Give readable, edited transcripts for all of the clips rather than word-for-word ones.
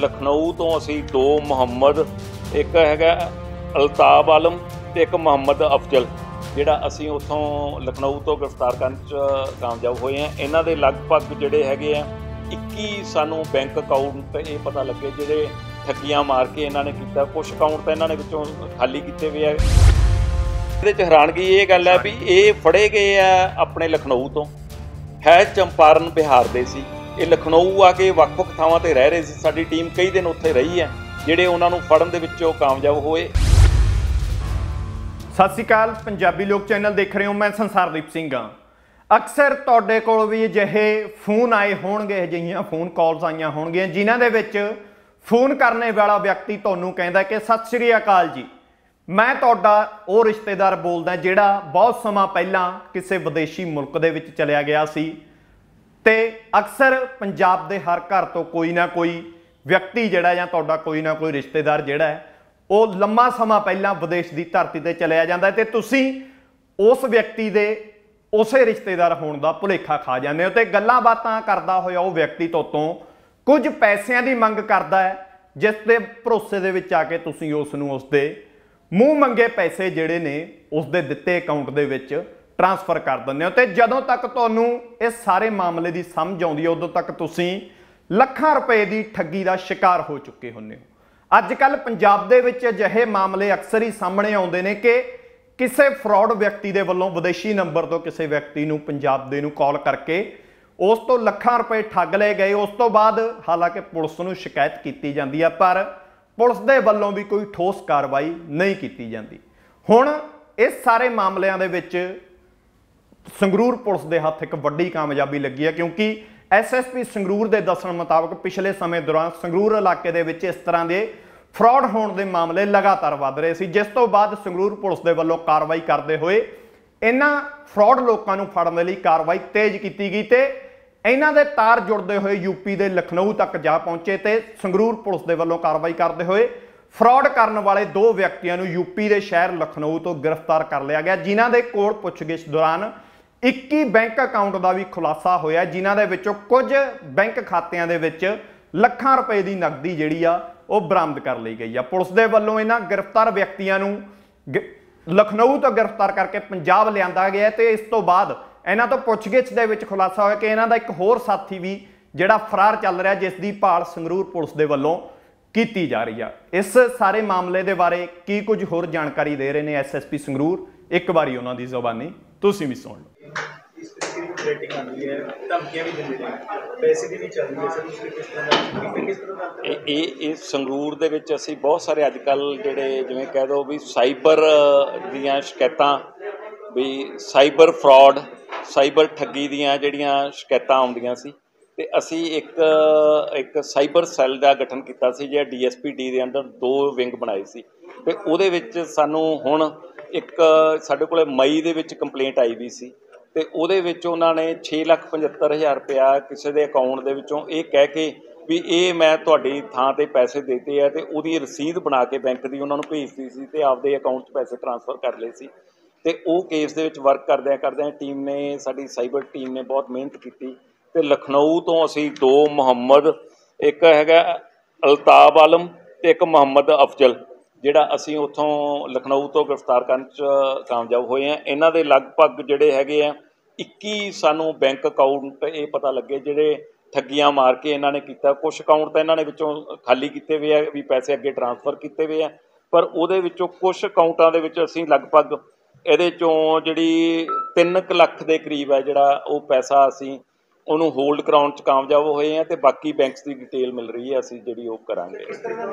लखनऊ तो असी दो मुहम्मद, एक हैगा अल्ताब आलम ते एक मुहम्मद अफजल जिहड़ा असी उत्थों लखनऊ तो गिरफ्तार करन च कामयाब होए हैं। इन्हां दे लगभग जिहड़े हैगे आ 21 सानू बैंक अकाउंट ये पता लगे जिहड़े ठगियां मार के इन्हां ने कीता। कुछ अकाउंट तो इन्हां ने विचों खाली कीते हुए है। इहदे च हैरानगी ये गल है भी ये फड़े गए आ अपने लखनऊ तो, है चंपारण बिहार दे सी। ये लखनऊ आके ਵੱਖ-ਵੱਖ ਥਾਵਾਂ ਤੇ रह रहे सी। साडी टीम कई दिन उत्थे रही है ਜਿਹੜੇ ਉਹਨਾਂ ਨੂੰ ਫੜਨ ਦੇ ਵਿੱਚੋਂ ਕਾਮਯਾਬ ਹੋਏ। ਸਤਿ ਸ਼੍ਰੀ ਅਕਾਲ, ਪੰਜਾਬੀ ਲੋਕ ਚੈਨਲ ਦੇਖ ਰਹੇ ਹੋ, ਮੈਂ ਸੰਸਾਰਦੀਪ ਸਿੰਘ ਹਾਂ। ਅਕਸਰ ਤੁਹਾਡੇ ਕੋਲ ਵੀ ਅਜਿਹੇ ਫੋਨ ਆਏ ਹੋਣਗੇ, ਅਜਿਹੀਆਂ ਫੋਨ ਕਾਲਸ ਆਈਆਂ ਹੋਣਗੀਆਂ ਜਿਨ੍ਹਾਂ ਦੇ ਵਿੱਚ ਫੋਨ ਕਰਨੇ ਵਾਲਾ ਵਿਅਕਤੀ ਤੁਹਾਨੂੰ ਕਹਿੰਦਾ ਕਿ ਸਤਿ ਸ਼੍ਰੀ ਅਕਾਲ ਜੀ, ਮੈਂ ਤੁਹਾਡਾ ਉਹ ਰਿਸ਼ਤੇਦਾਰ ਬੋਲਦਾ ਜਿਹੜਾ ਬਹੁਤ ਸਮਾਂ ਪਹਿਲਾਂ ਕਿਸੇ ਵਿਦੇਸ਼ੀ ਮੁਲਕ ਦੇ ਵਿੱਚ ਚਲਿਆ ਗਿਆ ਸੀ। ਤੇ ਅਕਸਰ ਪੰਜਾਬ ਦੇ ਹਰ ਘਰ ਤੋਂ ਕੋਈ ਨਾ ਕੋਈ ਵਿਅਕਤੀ ਜਿਹੜਾ ਜਾਂ ਤੁਹਾਡਾ ਕੋਈ ਨਾ ਕੋਈ ਰਿਸ਼ਤੇਦਾਰ ਜਿਹੜਾ ਹੈ ਉਹ ਲੰਮਾ ਸਮਾਂ ਪਹਿਲਾਂ ਵਿਦੇਸ਼ ਦੀ ਧਰਤੀ ਤੇ ਚਲਿਆ ਜਾਂਦਾ ਤੇ ਤੁਸੀਂ ਉਸ ਵਿਅਕਤੀ ਦੇ ਉਸੇ ਰਿਸ਼ਤੇਦਾਰ ਹੋਣ ਦਾ ਭੁਲੇਖਾ ਖਾ ਜਾਂਦੇ ਹੋ ਤੇ ਗੱਲਾਂ ਬਾਤਾਂ ਕਰਦਾ ਹੋਇਆ ਉਹ ਵਿਅਕਤੀ ਤੋਂ ਕੁਝ ਪੈਸਿਆਂ ਦੀ ਮੰਗ ਕਰਦਾ ਹੈ, ਜਿਸ ਦੇ ਭਰੋਸੇ ਦੇ ਵਿੱਚ ਆ ਕੇ ਤੁਸੀਂ ਉਸ ਨੂੰ ਉਸਦੇ ਮੂੰਹ ਮੰਗੇ ਪੈਸੇ ਜਿਹੜੇ ਨੇ ਉਸਦੇ ਦਿੱਤੇ ਅਕਾਊਂਟ ਦੇ ਵਿੱਚ ट्रांसफर कर देंगे। तो जदों तक तुहानूं इस सारे मामले की समझ आउंदी है उदों तक तुसीं ਲੱਖਾਂ रुपए की ठगी का शिकार हो चुके होंदे हो। अजकल पंजाब दे विच अजिहे मामले अक्सर ही सामने आउंदे ने कि किसी फ्रॉड व्यक्ति दे वल्लों विदेशी नंबर तो किसी व्यक्ति नूं पंजाब दे नूं कॉल करके उस तो ਲੱਖਾਂ रुपए ठग ले गए। उस तो बाद हालांकि पुलिस नूं शिकायत की जाती है पर पुलिस दे वल्लों भी कोई ठोस कार्रवाई नहीं की जाती। हुण इस सारे मामलों दे विच संगरूर पुलिस के हथ एक वड्डी कामयाबी लगी है, क्योंकि SSP संगरूर के दस्सण मुताबक पिछले समय दौरान संगरूर इलाके दे विच इस तरह के फ्रॉड होने के मामले लगातार वध रहे सी, जिस तो बाद संगरूर पुलिस के वल्लों कार्रवाई करते हुए इन्हां फ्रॉड लोगों को फड़ने लई कार्रवाई तेज की गई ते इन्हां दे तार जुड़ते हुए यूपी के लखनऊ तक जा पहुंचे ते संगरूर पुलिस के वल्लों कार्रवाई करते हुए फ्रॉड करने वाले 2 व्यक्तियों को यूपी के शहर लखनऊ तो गिरफ्तार कर लिया गया, जिन्हां दे कोल पुछगिछ दौरान 21 बैंक अकाउंट का भी खुलासा होया, जिन्हां दे विचों कुछ बैंक खातियां दे विच ਲੱਖਾਂ रुपए की नकदी जिहड़ी आ वो बरामद कर ली गई है। पुलिस के वल्लों इन्हां गिरफ्तार व्यक्तियों को लखनऊ तो गिरफ्तार करके पंजाब लिआंदा गया ते इस तो बाद इन्हां तो पुछगिछ दे विच खुलासा होया कि इन्हां दा एक होर साथी भी जिहड़ा फरार चल रहा, जिसकी भाल संगरूर पुलिस के वल्लों की जा रही है। इस सारे मामले के बारे की कुछ होर जानकारी दे रहे हैं SSP संगरूर, एक बारी उन्हां दी ज़बानी तुसीं भी सुन लो। संगरूर दे विच असीं बहुत सारे अजकल जिहड़े जिवें कह दो भी साइबर दीयां शिकायतां, भी साइबर फ्रॉड, साइबर ठगी दीयां जिहड़ियां शिकायतां आउंदियां सी ते असीं एक साइबर सैल का गठन किया सी, जिहड़ा DSP-D दे अंडर 2 विंग बनाए सी ते उहदे विच सानूं हुण एक साडे कोले मई दे विच कंप्लेंट आई भी सी ते उहदे विच उन्हां ने 6,75,000 रुपया किसी के अकाउंट दे विचों ये कह के भी ये मैं तुहाडी थां ते पैसे देते हैं तो उहदी रसीद बना के बैंक की उन्होंने भेजती सी ते आपदे अकाउंट 'च पैसे ट्रांसफर कर लए सी। ते वो केस दे विच वर्क करदे टीम ने, साडी साइबर टीम ने बहुत मेहनत की ते लखनऊ तो असी 2 मुहम्मद, एक हैगा अल्ताब आलम ते एक मुहम्मद अफजल जिहड़ा असी उत्थों लखनऊ तो गिरफ्तार करन च कामयाब होए हैं। इन्हां दे लगभग जिहड़े हैगे आ 21 सानू बैंक अकाउंट ये पता लगे जिहड़े ठगियां मार के इन्हां ने कीता। कुछ अकाउंट तो इन्हां ने विचों खाली कीते हुए है, भी पैसे अगे ट्रांसफर किए हुए हैं, पर उहदे विचों कुछ अकाउंटां दे विच असीं लगभग इहदे चों जिहड़ी 3 ਲੱਖ ਦੇ करीब है जिहड़ा वो पैसा असीं ਉਹਨੂੰ होल्ड कराउण च कामयाब होए हैं ते बाकी बैंक्स की डिटेल मिल रही है, असीं जिहड़ी वो करांगे।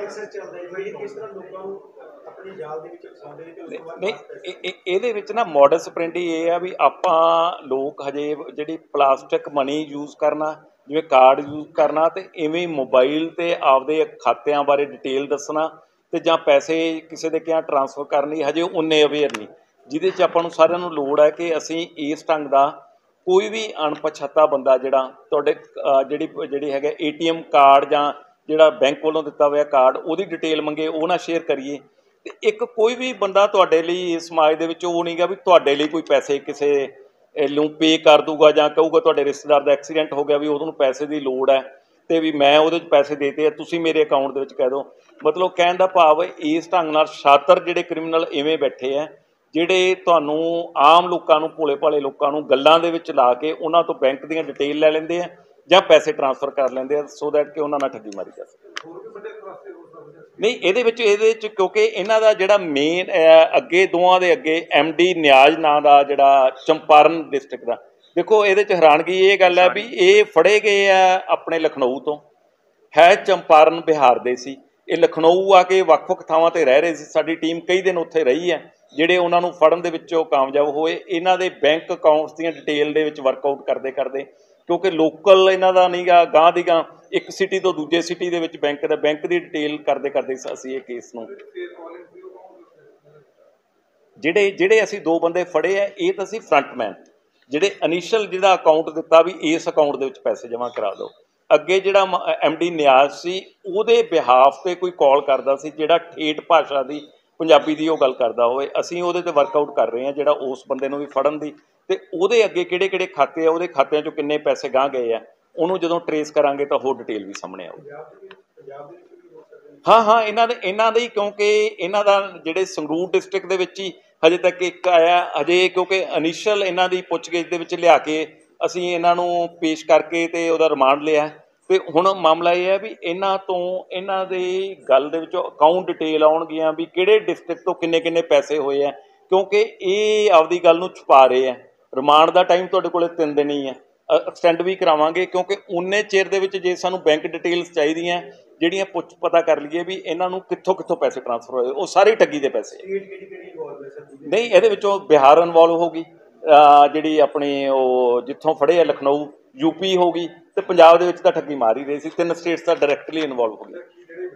नहीं ਇਹਦੇ ਵਿੱਚ ना मॉडस ऑपरेंडी ये है भी आपां लोग हजे जिहड़ी प्लास्टिक मनी यूज़ करना, जिवें कार्ड यूज़ करना ते इवें मोबाइल ते आपदे खातिਆਂ बारे डिटेल दसना ते जां पैसे किसी दे क्या ट्रांसफर करनी हजे उन्ने अवेयर नहीं, जिहदे च आपां नूं सारिਆਂ नूं लोड़ है कि असीं इस ढंग दा कोई भी अणपछाता बंदा जिहड़ा तुहाडे जिहड़ी हैगा ATM कार्ड जां जिहड़ा बैंक वालों दिता होया कार्ड उहदी डिटेल मंगे वो ना शेयर करिए। ते एक कोई भी बंदा तुहाडे लई इस समाज दे विच वो नहीं गा भी तुहाडे लई कोई पैसे किसी नूं पे कर दूगा जां कहूगा तुहाडे रिश्तेदार दा एक्सीडेंट हो गया भी उहनूं पैसे की लोड़ है ਦਿੱਤੇ ਵੀ ਮੈਂ ਉਹਦੇ 'ਚ ਪੈਸੇ ਦੇਤੇ ਆ, ਤੁਸੀਂ ਮੇਰੇ ਅਕਾਊਂਟ ਦੇ ਵਿੱਚ ਕਹਿ ਦਿਓ। ਮਤਲਬ ਕਹਿਣ ਦਾ ਭਾਵ ਇਸ ਢੰਗ ਨਾਲ ਸ਼ਾਤਰ ਜਿਹੜੇ ਕ੍ਰਿਮੀਨਲ ਇਵੇਂ ਬੈਠੇ ਆ, ਜਿਹੜੇ ਤੁਹਾਨੂੰ ਆਮ ਲੋਕਾਂ ਨੂੰ, ਭੋਲੇ ਭਾਲੇ ਲੋਕਾਂ ਨੂੰ ਗੱਲਾਂ ਦੇ ਵਿੱਚ ਲਾ ਕੇ ਉਹਨਾਂ ਤੋਂ ਬੈਂਕ ਦੀਆਂ ਡਿਟੇਲ ਲੈ ਲੈਂਦੇ ਆ ਜਾਂ ਪੈਸੇ ਟ੍ਰਾਂਸਫਰ ਕਰ ਲੈਂਦੇ ਆ, ਸੋ ਦੈਟ ਕਿ ਉਹਨਾਂ ਨਾਲ ਠੱਗੀ ਮਾਰੀ ਜਾ ਸਕੇ। ਨਹੀਂ, ਇਹਦੇ ਵਿੱਚ ਕਿਉਂਕਿ ਇਹਨਾਂ ਦਾ ਜਿਹੜਾ ਮੇਨ ਅੱਗੇ ਦੋਵਾਂ ਦੇ ਅੱਗੇ MD ਨਿਆਜ਼ ਨਾਂ ਦਾ ਜਿਹੜਾ ਚੰਪਾਰਨ ਡਿਸਟ੍ਰਿਕਟ ਦਾ, ਦੇਖੋ ਇਹਦੇ 'ਚ ਹੈਰਾਨਗੀ ਇਹ ਗੱਲ ਹੈ ਵੀ ਇਹ ਫੜੇ ਗਏ ਆ ਆਪਣੇ ਲਖਨਊ ਤੋਂ, ਹੈ ਚੰਪਾਰਨ ਬਿਹਾਰ ਦੇ ਸੀ। ਇਹ ਲਖਨਊ ਆ ਕੇ ਵੱਖ-ਵੱਖ ਥਾਵਾਂ 'ਤੇ ਰਹਿ ਰਹੇ ਸੀ। ਸਾਡੀ ਟੀਮ ਕਈ ਦਿਨ ਉੱਥੇ ਰਹੀ ਹੈ, ਜਿਹੜੇ ਉਹਨਾਂ ਨੂੰ ਫੜਨ ਦੇ ਵਿੱਚ ਉਹ ਕਾਮਯਾਬ ਹੋਏ। ਇਹਨਾਂ ਦੇ ਬੈਂਕ ਅਕਾਊਂਟਸ ਦੀਆਂ ਡਿਟੇਲ ਦੇ ਵਿੱਚ ਵਰਕਆਊਟ ਕਰਦੇ ਕਿਉਂਕਿ ਲੋਕਲ ਇਹਨਾਂ ਦਾ ਨਹੀਂ ਗਾ, ਗਾਂਹ ਦੀ ਗਾਂਹ ਇੱਕ ਸਿਟੀ ਤੋਂ ਦੂਜੇ ਸਿਟੀ ਦੇ ਵਿੱਚ ਬੈਂਕ ਦੀ ਡਿਟੇਲ ਕਰਦੇ ਅਸੀਂ ਇਹ ਕੇਸ ਨੂੰ ਜਿਹੜੇ ਅਸੀਂ 2 ਬੰਦੇ ਫੜੇ ਆ, ਇਹ ਤਾਂ ਸੀ ਫਰੰਟਮੈਨ, ਜਿਹੜੇ ਇਨੀਸ਼ੀਅਲ ਜਿਹੜਾ ਅਕਾਊਂਟ ਦਿੱਤਾ ਵੀ ਇਸ ਅਕਾਊਂਟ ਦੇ ਵਿੱਚ ਪੈਸੇ ਜਮ੍ਹਾਂ ਕਰਾ ਦਿਓ। ਅੱਗੇ ਜਿਹੜਾ MD ਨਿਆਜ਼ ਸੀ, ਉਹਦੇ ਬਿਹਾਫ 'ਤੇ ਕੋਈ ਕਾਲ ਕਰਦਾ ਸੀ ਜਿਹੜਾ ਠੇਠ ਭਾਸ਼ਾ ਦੀ, ਪੰਜਾਬੀ ਦੀ ਉਹ ਗੱਲ ਕਰਦਾ ਹੋਵੇ। ਅਸੀਂ ਉਹਦੇ 'ਤੇ ਵਰਕਆਊਟ ਕਰ ਰਹੇ ਹਾਂ, ਜਿਹੜਾ ਉਸ ਬੰਦੇ ਨੂੰ ਵੀ ਫੜਨ ਦੀ, ਤੇ ਉਹਦੇ ਅੱਗੇ ਕਿਹੜੇ ਖਾਤੇ ਆ, ਉਹਦੇ ਖਾਤਿਆਂ 'ਚੋਂ ਕਿੰਨੇ ਪੈਸੇ ਗਾਂਹ ਗਏ ਆ, ਉਹਨੂੰ ਜਦੋਂ ਟਰੇਸ ਕਰਾਂਗੇ ਤਾਂ ਹੋਰ ਡਿਟੇਲ ਵੀ ਸਾਹਮਣੇ ਆਊਗੀ। ਹਾਂ, ਇਹਨਾਂ ਦੇ ਕਿਉਂਕਿ ਇਹਨਾਂ ਦਾ ਜਿਹੜੇ ਸੰਗਰੂਰ ਡਿਸਟ੍ਰਿਕਟ ਦੇ ਵਿੱਚ ਹੀ ਹਜੇ ਤੱਕ ਇੱਕ ਆਇਆ ਹਜੇ, ਕਿਉਂਕਿ ਇਨੀਸ਼ੀਅਲ ਇਹਨਾਂ ਦੀ ਪੁੱਛਗਿੱਛ ਦੇ ਵਿੱਚ ਲਿਆ ਕੇ ਅਸੀਂ ਇਹਨਾਂ ਨੂੰ ਪੇਸ਼ ਕਰਕੇ ਤੇ ਉਹਦਾ ਰਿਮਾਂਡ ਲਿਆ। ਤੇ ਹੁਣ ਮਾਮਲਾ ਇਹ ਹੈ ਵੀ ਇਹਨਾਂ ਦੀ ਗੱਲ ਦੇ ਵਿੱਚੋਂ ਅਕਾਊਂਟ ਡਿਟੇਲ ਆਉਣਗੀਆਂ ਵੀ ਕਿਹੜੇ ਡਿਸਟ੍ਰਿਕਟ ਤੋਂ ਕਿੰਨੇ ਪੈਸੇ ਹੋਏ ਆ, ਕਿਉਂਕਿ ਇਹ ਆਪਦੀ ਗੱਲ ਨੂੰ ਛੁਪਾ ਰਹੇ ਆ। ਰਿਮਾਂਡ ਦਾ ਟਾਈਮ ਤੁਹਾਡੇ ਕੋਲ 3 ਦਿਨ ਹੀ ਹੈ, ਐਕਸਟੈਂਡ ਵੀ ਕਰਾਵਾਂਗੇ ਕਿਉਂਕਿ ਉਨੇ ਚਿਰ ਦੇ ਵਿੱਚ ਜੇ ਸਾਨੂੰ ਬੈਂਕ ਡਿਟੇਲਸ ਚਾਹੀਦੀਆਂ ਜਿਹੜੀਆਂ ਪਤਾ ਕਰ ਲਈਏ ਵੀ ਇਹਨਾਂ ਨੂੰ ਕਿੱਥੋਂ ਪੈਸੇ ਟ੍ਰਾਂਸਫਰ ਹੋਏ, ਉਹ ਸਾਰੇ ਠੱਗੀ ਦੇ ਪੈਸੇ। ਨਹੀਂ, ਇਹਦੇ ਵਿੱਚੋਂ ਬਿਹਾਰ ਇਨਵੋਲਵ ਹੋ ਗਈ, ਜਿਹੜੀ ਆਪਣੀ ਉਹ ਜਿੱਥੋਂ ਫੜੇ ਆ ਲਖਨਊ, UP ਹੋ ਗਈ, ਤੇ ਪੰਜਾਬ ਦੇ ਵਿੱਚ ਤਾਂ ਠੱਗੀ ਮਾਰ ਹੀ ਰਹੇ ਸੀ। 3 ਸਟੇਟਸ ਤਾਂ ਡਾਇਰੈਕਟਲੀ ਇਨਵੋਲਵ ਹੋ ਗਏ।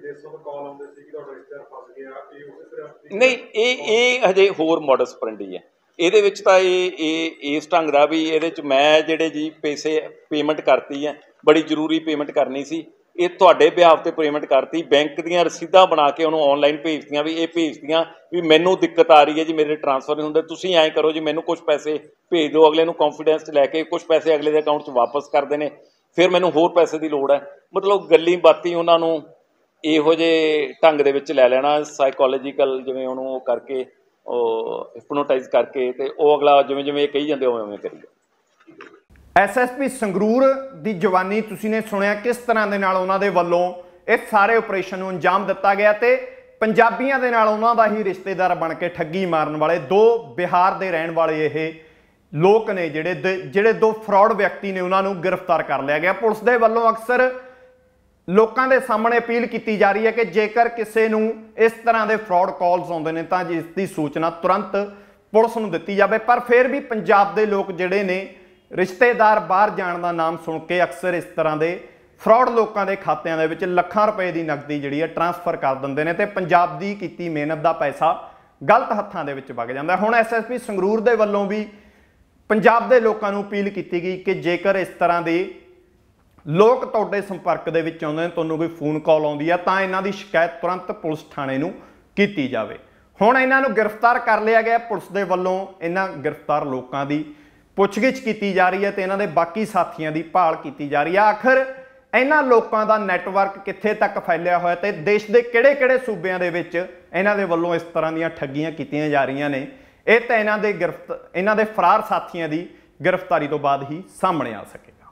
ਨਹੀਂ, ਇਹ ਹਜੇ ਹੋਰ ਮੋਡਸ ਆਪਰੈਂਡੀ ਹੈ। ਇਹਦੇ ਵਿੱਚ ਤਾਂ ਇਹ ਇਸ ਢੰਗ ਦਾ ਵੀ ਇਹਦੇ 'ਚ ਮੈਂ ਜਿਹੜੇ ਜੀ ਪੇਮੈਂਟ ਕਰਤੀ ਹੈ, ਬੜੀ ਜ਼ਰੂਰੀ ਪੇਮੈਂਟ ਕਰਨੀ ਸੀ, ਇਹ ਤੁਹਾਡੇ ਬਿਹਾਫ 'ਤੇ ਪੇਮੈਂਟ ਕਰਤੀ, ਬੈਂਕ ਦੀਆਂ ਰਸੀਦਾਂ ਬਣਾ ਕੇ ਉਹਨੂੰ ਔਨਲਾਈਨ ਭੇਜਤੀਆਂ ਵੀ ਇਹ ਭੇਜਤੀਆਂ ਵੀ ਮੈਨੂੰ ਦਿੱਕਤ ਆ ਰਹੀ ਹੈ ਜੀ, ਮੇਰੇ ਟ੍ਰਾਂਸਫਰ ਨਹੀਂ ਹੁੰਦੇ, ਤੁਸੀਂ ਐਂ ਕਰੋ ਜੀ ਮੈਨੂੰ ਕੁਛ ਪੈਸੇ ਭੇਜ ਦਿਓ। ਅਗਲੇ ਨੂੰ ਕੌਨਫੀਡੈਂਸ 'ਚ ਲੈ ਕੇ ਕੁਛ ਪੈਸੇ ਅਗਲੇ ਦੇ ਅਕਾਊਂਟ 'ਚ ਵਾਪਸ ਕਰਦੇ ਨੇ, ਫਿਰ ਮੈਨੂੰ ਹੋਰ ਪੈਸੇ ਦੀ ਲੋੜ ਹੈ। ਮਤਲਬ ਗੱਲੀ ਬਾਤੀ ਉਹਨਾਂ ਨੂੰ ਇਹੋ ਜਿਹੇ ਢੰਗ ਦੇ ਵਿੱਚ ਲੈ ਲੈਣਾ, ਸਾਈਕੋਲੋਜੀਕਲ ਜਿਵੇਂ ਉਹਨੂੰ ਉਹ ਕਰਕੇ, ਉਹ ਹਿਪਨੋਟਾਈਜ਼ ਕਰਕੇ, ਤੇ ਉਹ ਅਗਲਾ ਜਿਵੇਂ ਇਹ ਕਹੀ ਜਾਂਦੇ ਉਵੇਂ ਕਰੀਏ। SSP ਸੰਗਰੂਰ ਦੀ ਜਵਾਨੀ ਤੁਸੀਂ ਨੇ ਸੁਣਿਆ ਕਿਸ ਤਰ੍ਹਾਂ ਦੇ ਨਾਲ ਉਹਨਾਂ ਦੇ ਵੱਲੋਂ ਇਹ ਸਾਰੇ ਆਪਰੇਸ਼ਨ ਨੂੰ ਅੰਜਾਮ ਦਿੱਤਾ ਗਿਆ, ਤੇ ਪੰਜਾਬੀਆਂ ਦੇ ਨਾਲ ਉਹਨਾਂ ਦਾ ਹੀ ਰਿਸ਼ਤੇਦਾਰ ਬਣ ਕੇ ਠੱਗੀ ਮਾਰਨ ਵਾਲੇ 2 ਬਿਹਾਰ ਦੇ ਰਹਿਣ ਵਾਲੇ ਇਹ ਲੋਕ ਨੇ, ਜਿਹੜੇ 2 ਫਰਾਡ ਵਿਅਕਤੀ ਨੇ, ਉਹਨਾਂ ਨੂੰ ਗ੍ਰਿਫਤਾਰ ਕਰ ਲਿਆ ਗਿਆ। ਪੁਲਿਸ ਦੇ ਵੱਲੋਂ ਅਕਸਰ ਲੋਕਾਂ ਦੇ ਸਾਹਮਣੇ ਅਪੀਲ ਕੀਤੀ ਜਾ ਰਹੀ ਹੈ ਕਿ ਜੇਕਰ ਕਿਸੇ ਨੂੰ ਇਸ ਤਰ੍ਹਾਂ ਦੇ ਫਰਾਡ ਕਾਲਸ ਆਉਂਦੇ ਨੇ ਤਾਂ ਜਿਸ ਦੀ ਸੂਚਨਾ ਤੁਰੰਤ ਪੁਲਿਸ ਨੂੰ ਦਿੱਤੀ ਜਾਵੇ। ਪਰ ਫਿਰ ਵੀ ਪੰਜਾਬ ਦੇ ਲੋਕ ਜਿਹੜੇ ਨੇ ਰਿਸ਼ਤੇਦਾਰ ਬਾਹਰ ਜਾਣ ਦਾ ਨਾਮ ਸੁਣ ਕੇ ਅਕਸਰ ਇਸ ਤਰ੍ਹਾਂ ਦੇ ਫਰਾਡ ਲੋਕਾਂ ਦੇ ਖਾਤਿਆਂ ਦੇ ਵਿੱਚ ਲੱਖਾਂ ਰੁਪਏ ਦੀ ਨਕਦੀ ਜਿਹੜੀ ਹੈ ਟ੍ਰਾਂਸਫਰ ਕਰ ਦਿੰਦੇ ਨੇ, ਤੇ ਪੰਜਾਬ ਦੀ ਕੀਤੀ ਮਿਹਨਤ ਦਾ ਪੈਸਾ ਗਲਤ ਹੱਥਾਂ ਦੇ ਵਿੱਚ ਵਗ ਜਾਂਦਾ। ਹੁਣ SSP ਸੰਗਰੂਰ ਦੇ ਵੱਲੋਂ ਵੀ ਪੰਜਾਬ ਦੇ ਲੋਕਾਂ ਨੂੰ ਅਪੀਲ ਕੀਤੀ ਗਈ ਕਿ ਜੇਕਰ ਇਸ ਤਰ੍ਹਾਂ ਦੇ ਲੋਕ ਤੁਹਾਡੇ ਸੰਪਰਕ ਦੇ ਵਿੱਚ ਆਉਂਦੇ ਨੇ, ਤੁਹਾਨੂੰ ਕੋਈ ਫੋਨ ਕਾਲ ਆਉਂਦੀ ਆ, ਤਾਂ ਇਹਨਾਂ ਦੀ ਸ਼ਿਕਾਇਤ ਤੁਰੰਤ ਪੁਲਿਸ ਥਾਣੇ ਨੂੰ ਕੀਤੀ ਜਾਵੇ। ਹੁਣ ਇਹਨਾਂ ਨੂੰ ਗ੍ਰਿਫਤਾਰ ਕਰ ਲਿਆ ਗਿਆ। ਪੁਲਿਸ ਦੇ ਵੱਲੋਂ ਇਹਨਾਂ ਗ੍ਰਿਫਤਾਰ ਲੋਕਾਂ ਦੀ ਪੁੱਛਗਿੱਛ ਕੀਤੀ ਜਾ ਰਹੀ ਹੈ ਤੇ ਇਹਨਾਂ ਦੇ ਬਾਕੀ ਸਾਥੀਆਂ ਦੀ ਭਾਲ ਕੀਤੀ ਜਾ ਰਹੀ ਹੈ। ਆਖਰ ਇਹਨਾਂ ਲੋਕਾਂ ਦਾ ਨੈਟਵਰਕ ਕਿੱਥੇ ਤੱਕ ਫੈਲਿਆ ਹੋਇਆ ਤੇ ਦੇਸ਼ ਦੇ ਕਿਹੜੇ ਸੂਬਿਆਂ ਦੇ ਵਿੱਚ ਇਹਨਾਂ ਦੇ ਵੱਲੋਂ ਇਸ ਤਰ੍ਹਾਂ ਦੀਆਂ ਠੱਗੀਆਂ ਕੀਤੀਆਂ ਜਾ ਰਹੀਆਂ ਨੇ, ਇਹ ਤਾਂ ਇਹਨਾਂ ਦੇ ਫਰਾਰ ਸਾਥੀਆਂ ਦੀ ਗ੍ਰਿਫਤਾਰੀ ਤੋਂ ਬਾਅਦ ਹੀ ਸਾਹਮਣੇ ਆ ਸਕੇ।